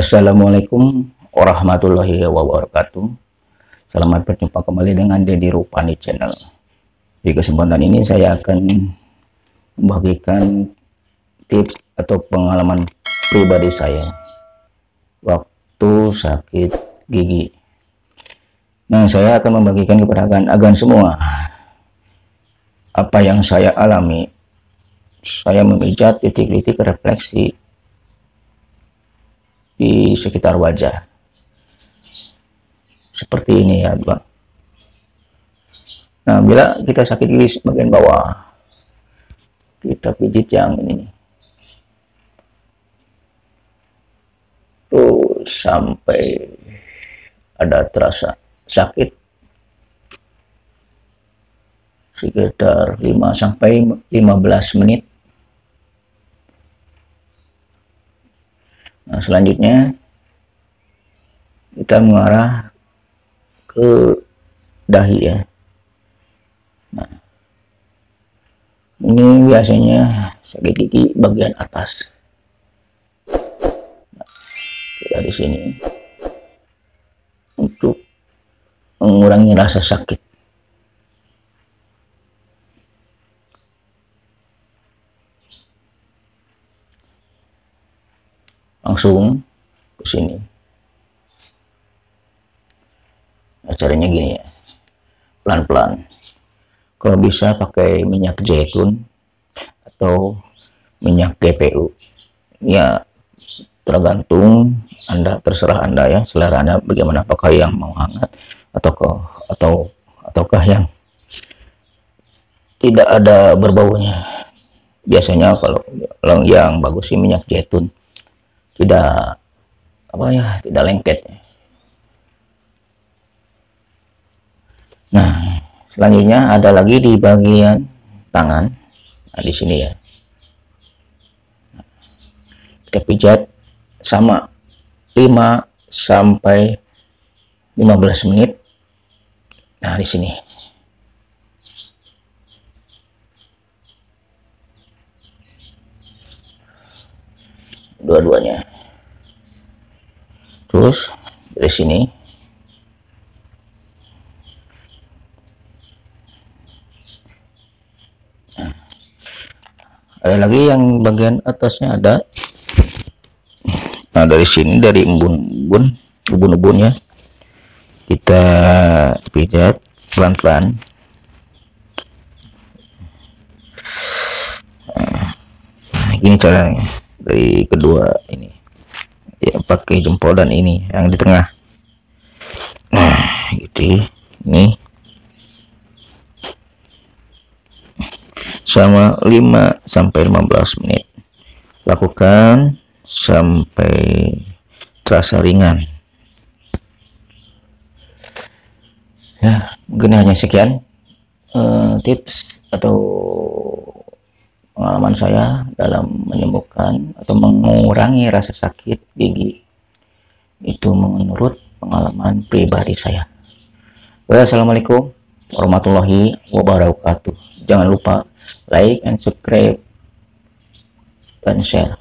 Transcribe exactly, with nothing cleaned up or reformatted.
Assalamualaikum warahmatullahi wabarakatuh. Selamat berjumpa kembali dengan Deddy Rupani Channel. Di kesempatan ini saya akan membagikan tips atau pengalaman pribadi saya waktu sakit gigi. Nah, saya akan membagikan kepada agan-agan semua apa yang saya alami. Saya memijat titik-titik refleksi di sekitar wajah seperti ini ya Bang. Nah, bila kita sakit gigi bagian bawah, kita pijit yang ini tuh sampai ada terasa sakit sekitar lima sampai lima belas menit. Nah, selanjutnya kita mengarah ke dahi ya. Nah, ini biasanya sakit gigi bagian atas. Nah, kita di sini untuk mengurangi rasa sakit. Langsung ke sini. Nah, caranya gini ya, pelan-pelan. Kalau bisa pakai minyak zaitun atau minyak G P U, ya tergantung Anda, terserah Anda ya, selera Anda bagaimana, apakah yang mau hangat atau atau ataukah yang tidak ada berbaunya. Biasanya kalau yang bagus sih minyak zaitun, tidak apa ya, tidak lengket. Nah, selanjutnya ada lagi di bagian tangan. Nah, di sini ya, kita pijat sama lima sampai lima belas menit. Nah, di sini dua-duanya. Terus dari sini nah, ada lagi yang bagian atasnya ada. Nah, dari sini, dari embun-embun ubun-ubunnya kita pijat pelan-pelan. Nah, gini caranya. Dari kedua ini ya, pakai jempol dan ini yang di tengah. Nah, gitu. Ini sama lima sampai lima belas menit. Lakukan sampai terasa ringan. Ya, mungkin hanya sekian uh, tips atau pengalaman saya dalam menyembuhkan atau mengurangi rasa sakit gigi. Itu menurut pengalaman pribadi saya. Wassalamualaikum warahmatullahi wabarakatuh. Jangan lupa like and subscribe dan share.